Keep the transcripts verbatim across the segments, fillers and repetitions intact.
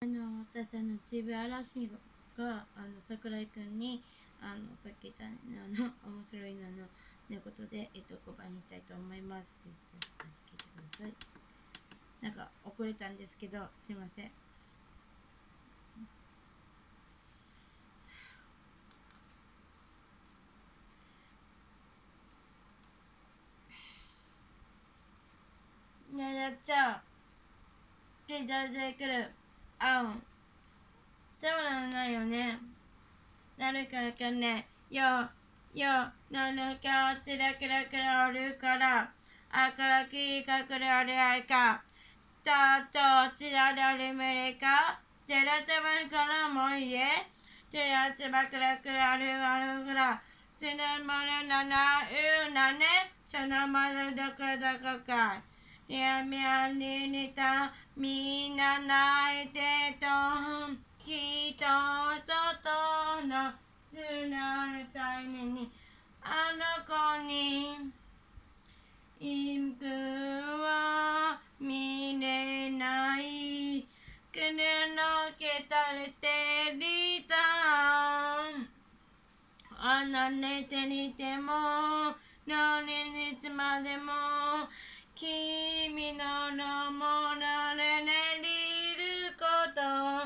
あの私あのちび嵐があの桜井くんにあのさっき言ったあの面白いののということで、えっと、ごばん言いたいと思います。ちょっと聞いてください。なんか遅れたんですけどすいません。ねえなっちゃん聞いてくる。あんそうなのないよね。なるからかねよよなのかつらくらくらおるからあからきかくらおるあいかたとつららるめれかてらたまるからもいえてらつばくらくらるあるからつなまるななうなねそのまるどこどこかいやみやににたみんな泣いてときとととのつなるためにあの子にインクは見れないくねのけたれてりたあな寝てにても何日までも君ののもられねりること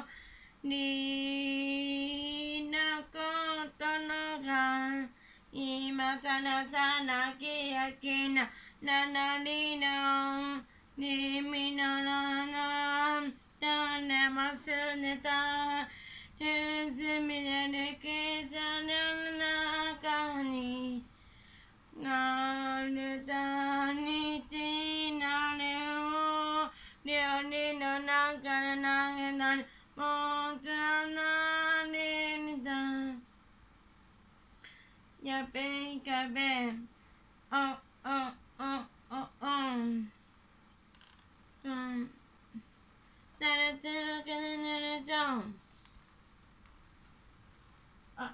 りなことのが今さなさなきやきなななりのりみのななたねますねたすみれるけさの中になるたにちなるを料理の中で投げたりもうつなりだやべいかべあああああうんだれてるけで寝れちゃうあ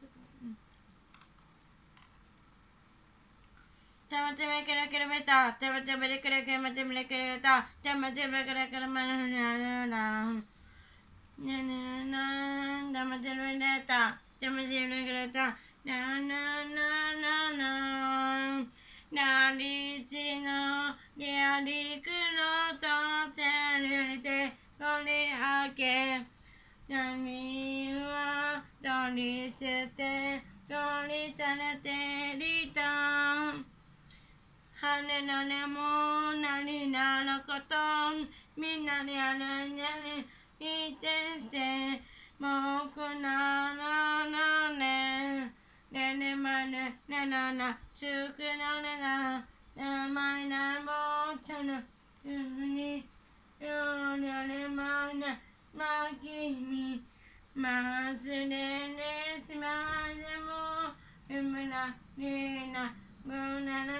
たまてめくらくらめたたまてめくらくらめてめくらたたまてめくらくらまななななななたまてめくらたたまてめくらたななななななりちのりありくのとせるりてこりあけなみはとりつてとりされてりたはねのねもなになることみんなにあるにゃにいてしてもくなななねねねまねねななつくなねななまいなもつなつによりゃれまねまきみますねねしまでもふむなりなむななの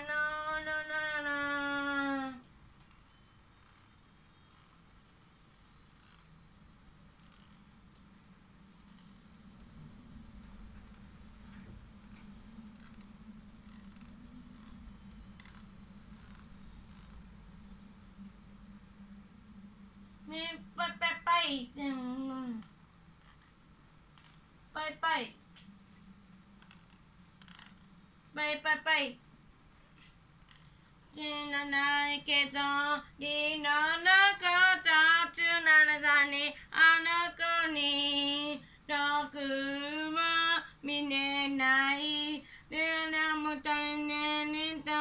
ねパイパイパイパイパイパイパイパイ知らないけどりのなかたつならざにあの子にろくは見れないルナムタネにた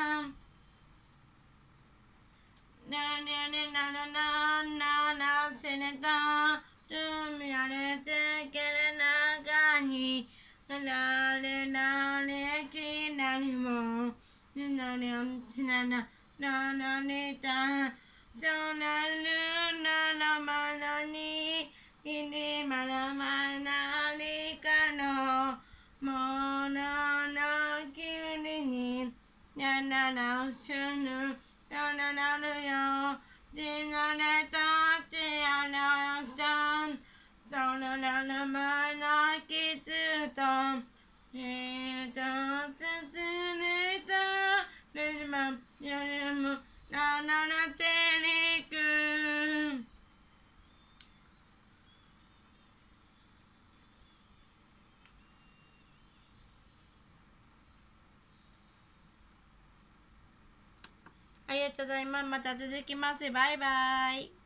なにゃにならなななせねたつみあれてけれなかになれなれきなりもなにゃんちななななにたじょなるななまなにいりまなまなりかのもななきりになななすぬなななるよじなれたちあらしたそのななまなきつとえとつつれたれまよりもなならてりくありがとうございます。また続きます。バイバイ。